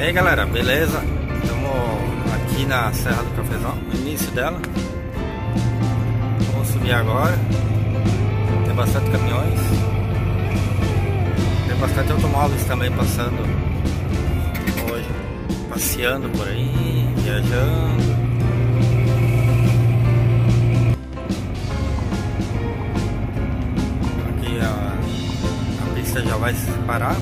E aí galera, beleza? Estamos aqui na Serra do Cafezal, no início dela. Vamos subir agora. Tem bastante caminhões. Tem bastante automóveis também passando hoje. Passeando por aí, viajando. Aqui a pista já vai se parar.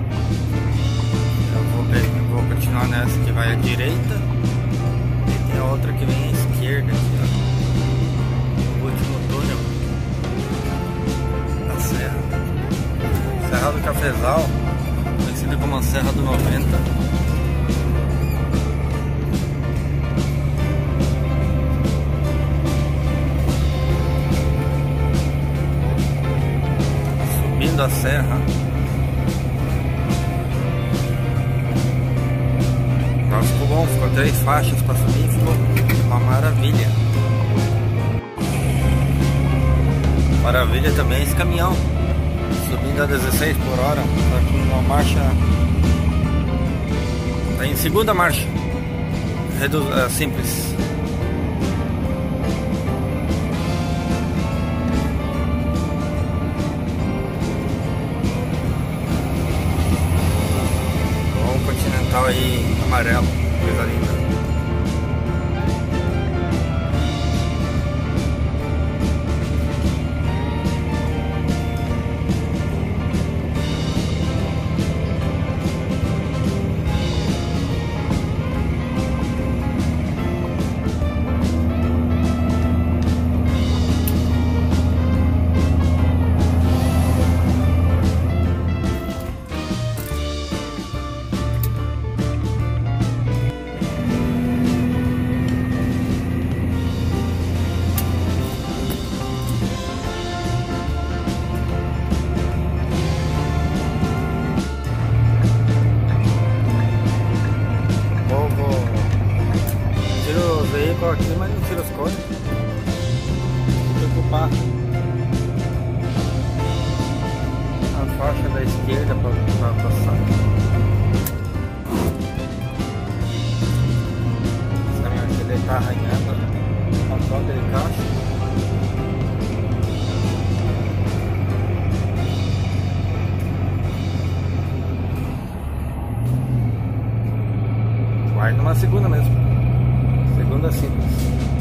Eu vou continuar nessa que vai à direita. E tem a outra que vem à esquerda aqui, ó. O último túnel da serra. Serra do Cafezal, conhecida como a Serra do 90. Subindo a serra. Ficou bom, ficou 3 faixas para subir, ficou uma maravilha. Maravilha também esse caminhão, subindo a 16 por hora, tá com uma marcha, tá em segunda marcha, simples. Continental aí, amarelo, coisa linda. Aqui, mas não tira as coisas. Vou preocupar a faixa da esquerda para passar. Esse caminhão aqui ele tá arranhando a troca de caixa. Vai numa segunda mesmo. Segunda simples.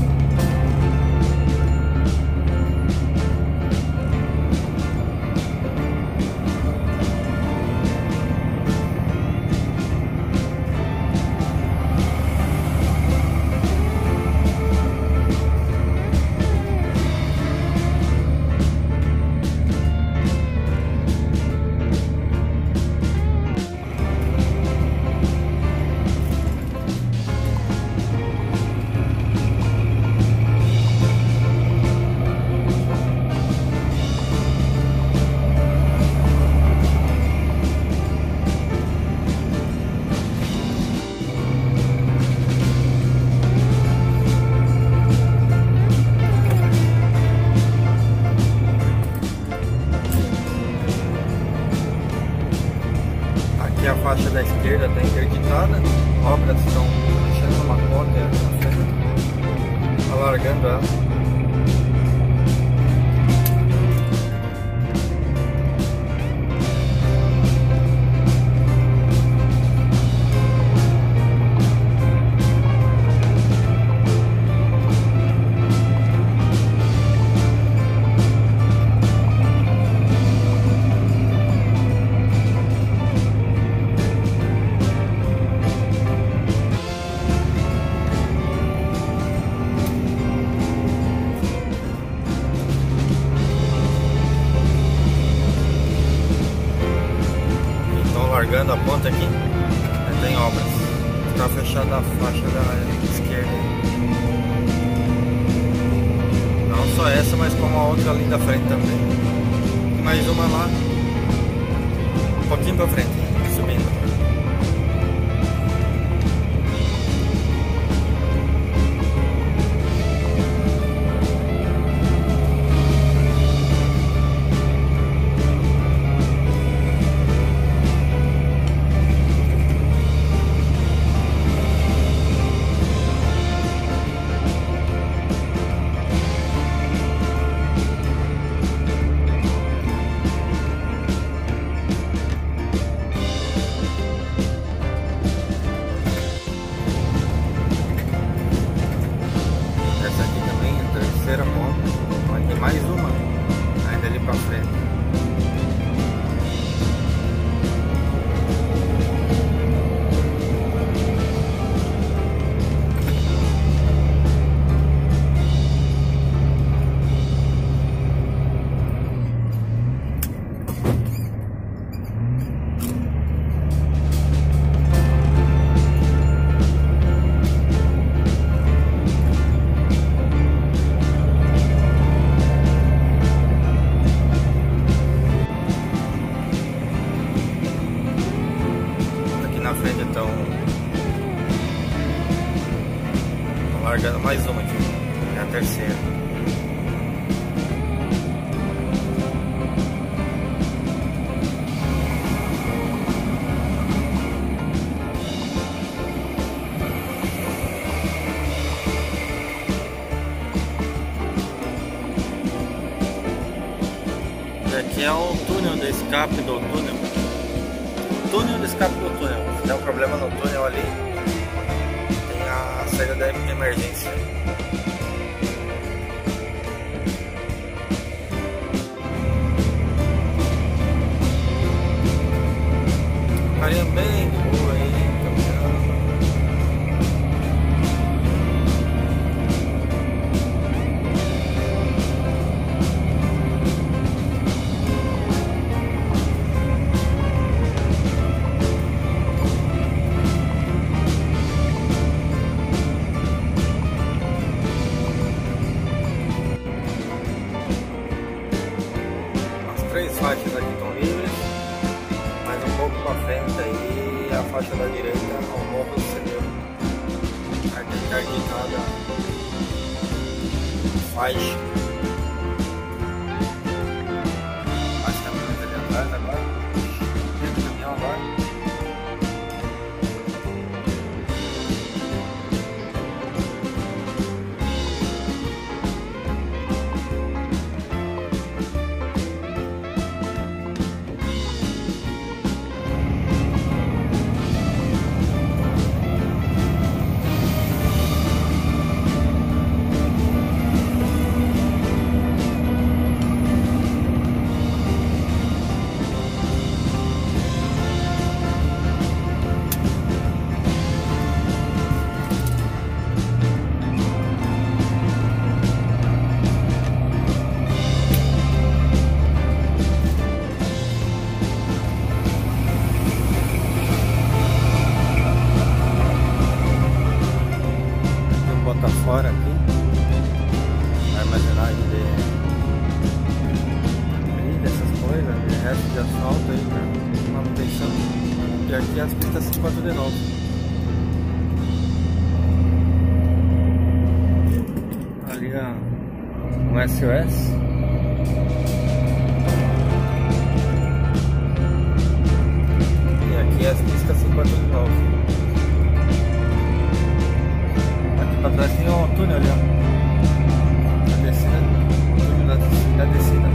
Aqui a faixa da esquerda está interditada, obras estão deixando uma ponte na frente, alargando ela. Largando a ponta aqui, tem obras. Está fechada a faixa da esquerda. Não só essa, mas como a outra ali da frente também. E mais uma lá, um pouquinho para frente, subindo. pra frente. Na frente então, largando mais uma aqui, é a terceira. E aqui é o túnel de escape do túnel. Túnel de escape do túnel. Se der um problema no túnel ali, tem a saída da emergência. Carinha bem boa aí, caminhando. Três faixas aqui estão livres, mais um pouco para frente aí a faixa da direita ao morro do Cedeu, interditada faixa. Mais caminhões ali atrás agora, dentro do caminhão agora. Botar fora aqui, armazenagem de essas coisas, de resto de asfalto aí para manutenção. E aqui as pistas se encontram de novo. Ali um SOS. E aqui as pistas se encontram de novo. Pra trás tem um túnel ali, ó. A descida, o túnel da descida.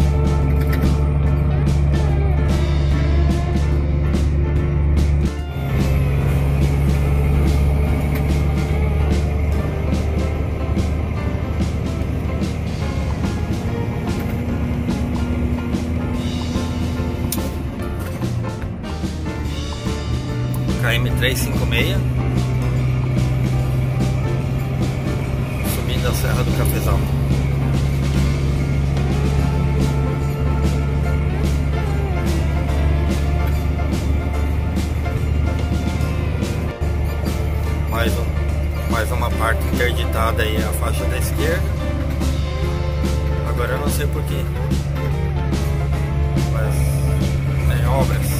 KM 356. Da Serra do Cafezal. Mais uma parte interditada aí, a faixa da esquerda. Agora eu não sei porquê, mas é obras.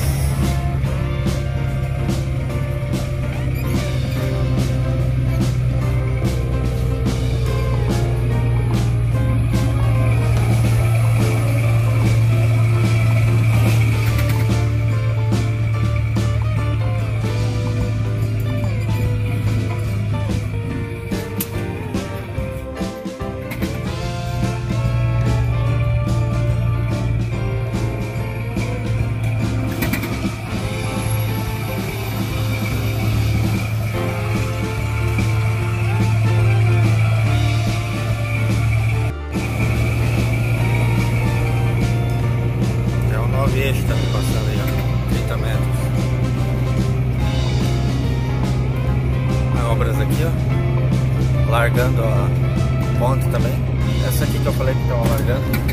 peixe também passando aí, ó, 30 metros. Obras aqui, ó, largando a ponte também. Essa aqui que eu falei que estava largando.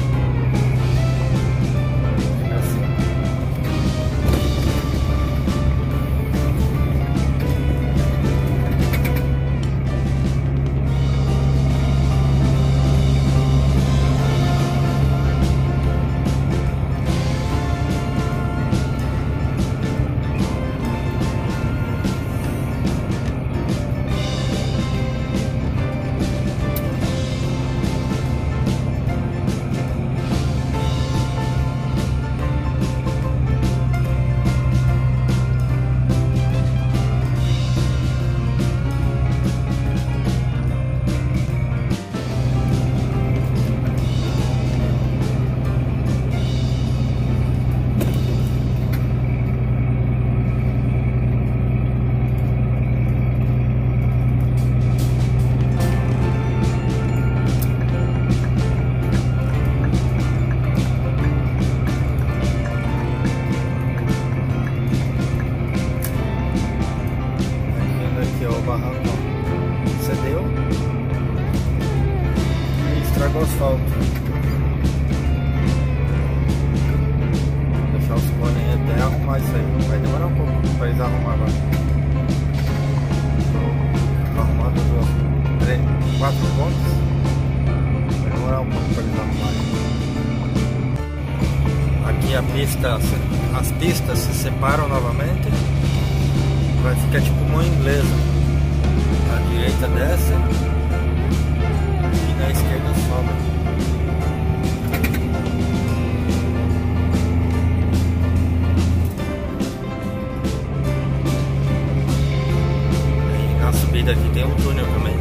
Cedeu e estragou o asfalto. Vou deixar os cones aí até arrumar isso aí. Vai demorar um pouco para eles arrumar agora. Estou arrumando 4 pontos. Vai demorar um pouco para eles arrumarem. Aqui a pista, as pistas se separam novamente. Vai ficar tipo mão inglesa. A direita desce e na esquerda sobe. E na subida aqui tem um túnel também.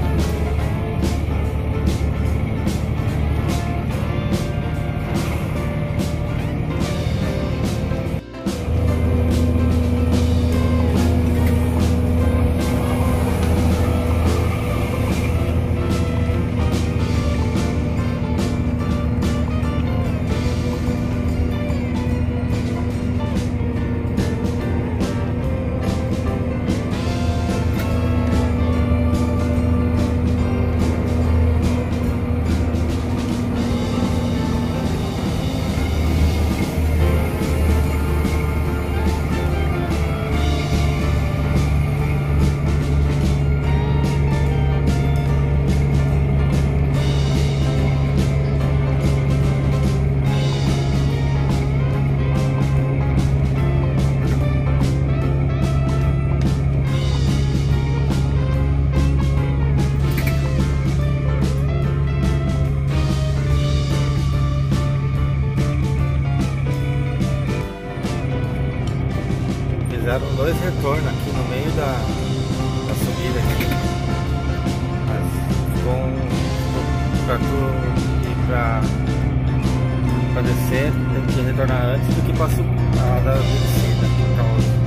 Fizeram 2 retornos aqui no meio da subida aqui. Mas ficou pra tu ir pra descer, tem que retornar antes do que pra a da descida. Então,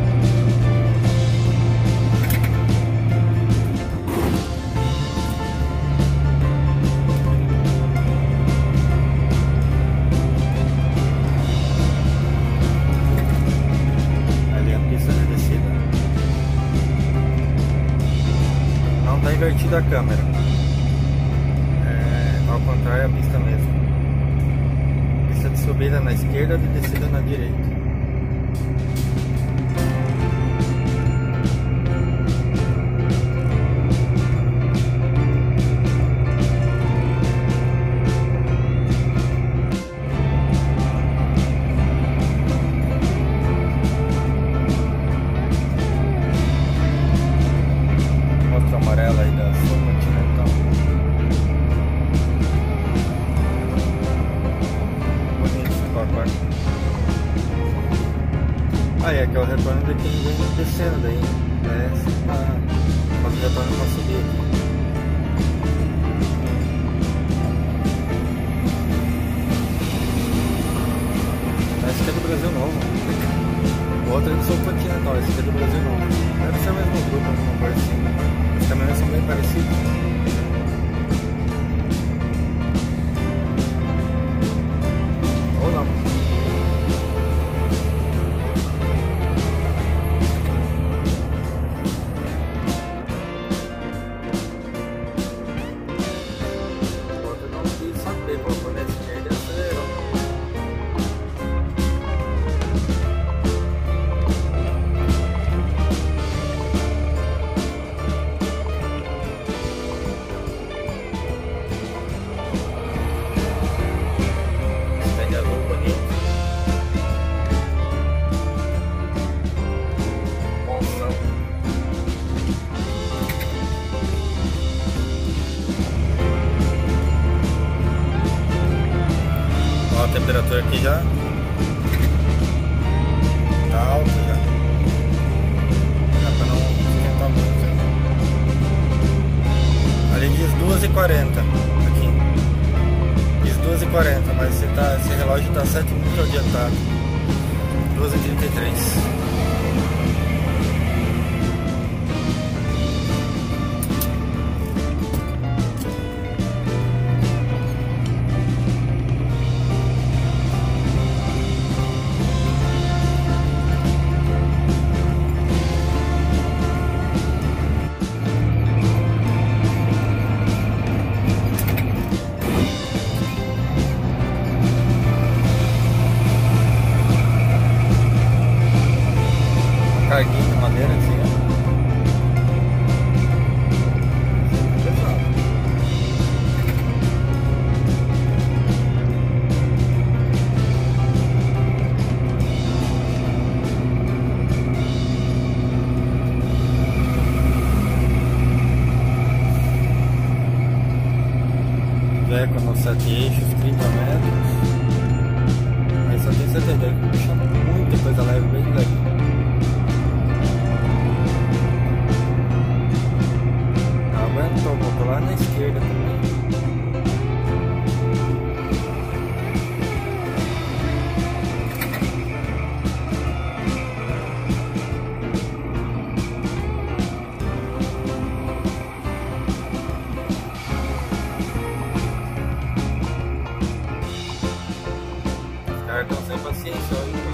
tá invertida a câmera, ao contrário é a pista mesmo, pista de subida na esquerda, de descida na direita. Amarela aí da Sul Continental. Bonito esse pacote. Aí é que é o retorno daqui, ninguém descendo daí. Desce pra fazer o retorno pra subir aqui. Esse aqui é do Brasil Novo. O outro é do Sul Continental, esse aqui é do Brasil Novo. Deve ser o mesmo grupo, alguma coisa assim. Os caminhões são bem parecidos. Ou não. temperatura aqui já tá alta já. Dá pra não esquentar muito. Ali diz 2h40 aqui. Diz 2h40, mas esse relógio tá 7 minutos adiantado. 2h33. Carguinho de madeira assim, ó. Já é com 7 eixos, 30 metros. Aí só tem 70, puxa muita coisa leve, bem leve. Vou lá na esquerda também. Os caras estão sem paciência, olha.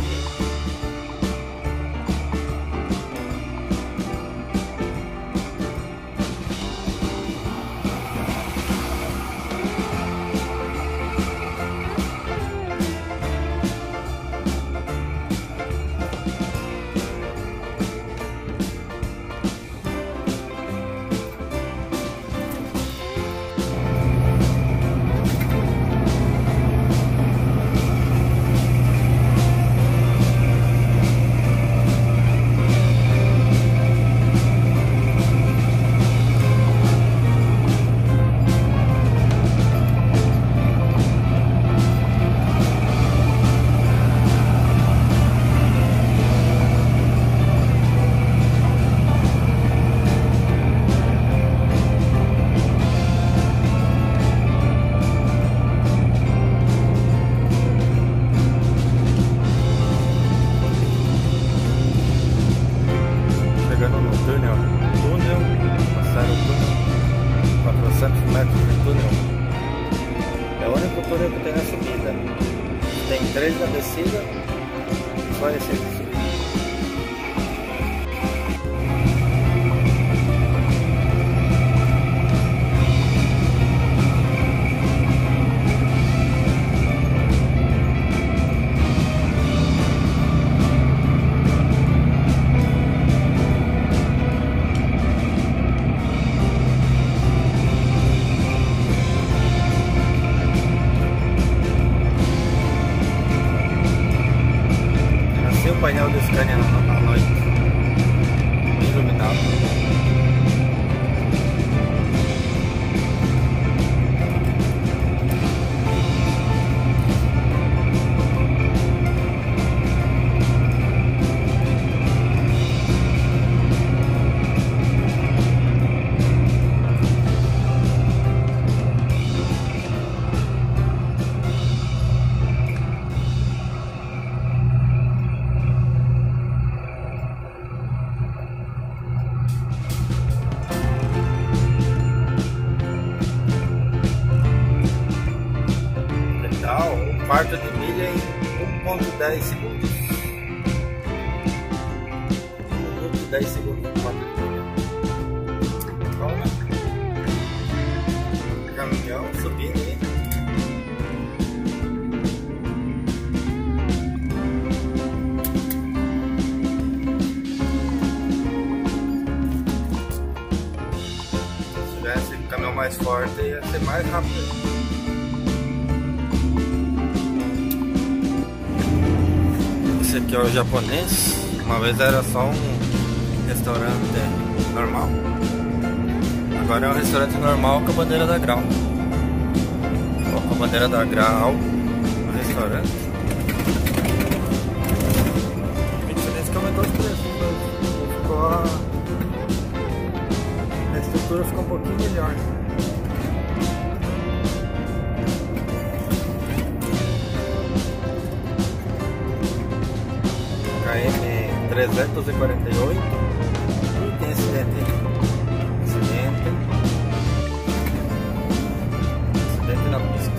Passaram o túnel, 400 metros de túnel. É o único túnel que tem na subida. Tem 3 na descida e só esse de subida. O painel do Scania à noite, bem iluminado. Um quarto de milha em 1,10 segundos. 1 minuto e 10 segundos, um quarto de milha. Bom, né? Caminhão subindo aí. Se tivesse um caminhão mais forte, ia ser mais rápido. Esse aqui é o japonês. Uma vez era só um restaurante normal. Agora é um restaurante normal com a bandeira da Grau. Com a bandeira da Grau no restaurante. restaurante. A diferença é que aumentou os preços, a estrutura ficou um pouquinho melhor. KM 348 e tem acidente na pista.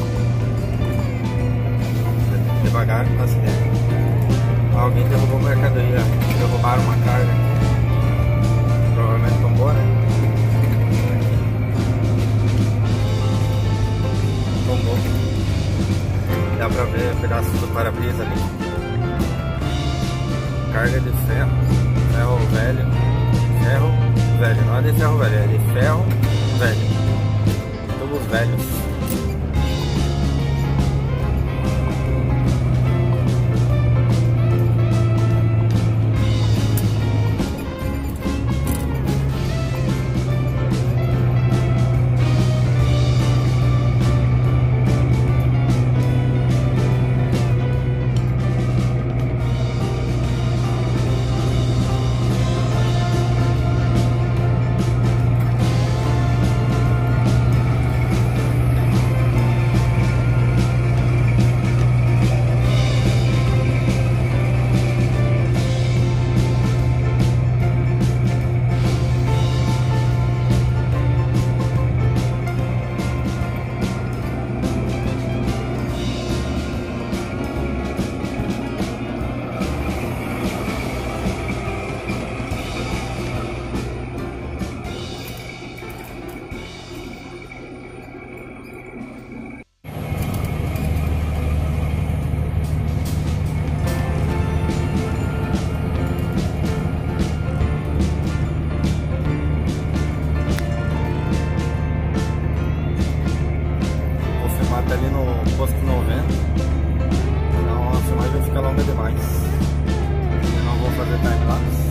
Devagar no acidente. Alguém derrubou mercadoria, derrubaram uma carga aqui. Provavelmente tombou, né? Tombou. Dá pra ver pedaços do para-brisa ali. Carga de ferro. Ferro velho. Ferro velho. Não é de ferro velho, é de ferro velho. Tubos velhos. Ali no posto 90, então a filmagem vai ficar longa demais. Eu não vou fazer time-lapse.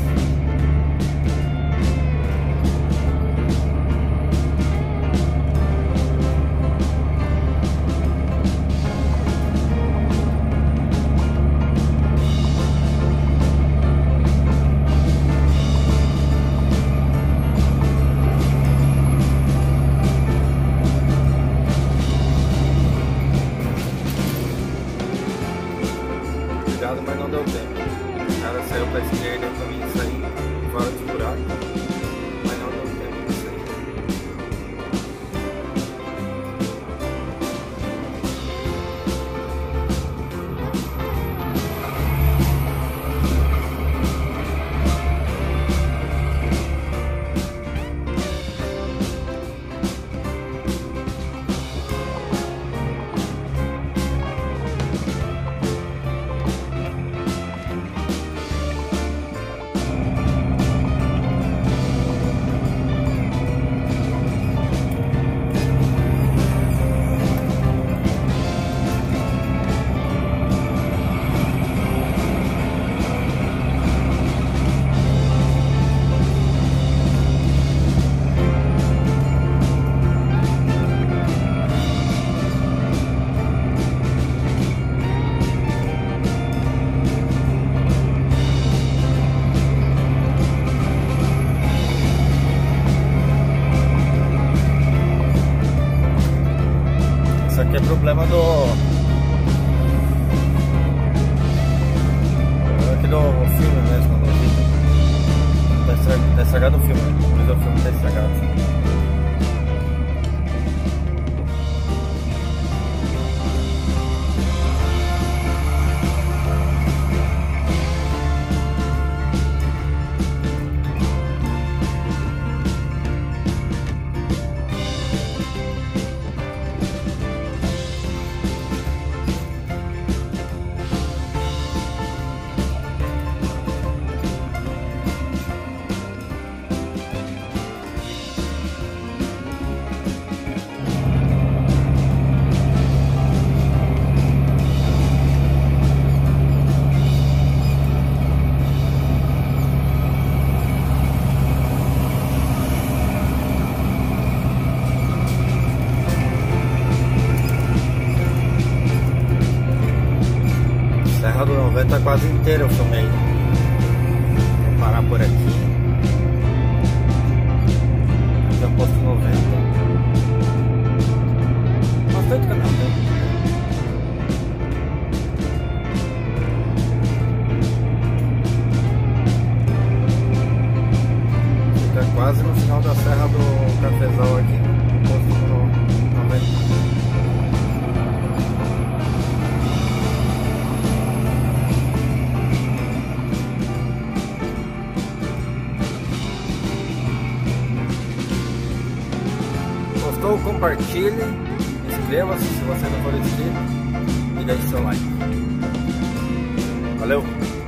Mas não deu tempo. O cara saiu pra esquerda e pra mim sair fora do buraco, mas não deu tempo de sair. Isso aqui é problema aqui do filme mesmo, do vídeo. Tá estragado o filme, mas o filme tá estragado. Serra do 90 quase inteira eu filmei. Vou parar por aqui. Aqui é o posto 90. Bastante caminhão tem. Quase no final da Serra do Cafezal aqui, posto 90. Gostou? Compartilhe, inscreva-se se você não for inscrito e deixe seu like. Valeu!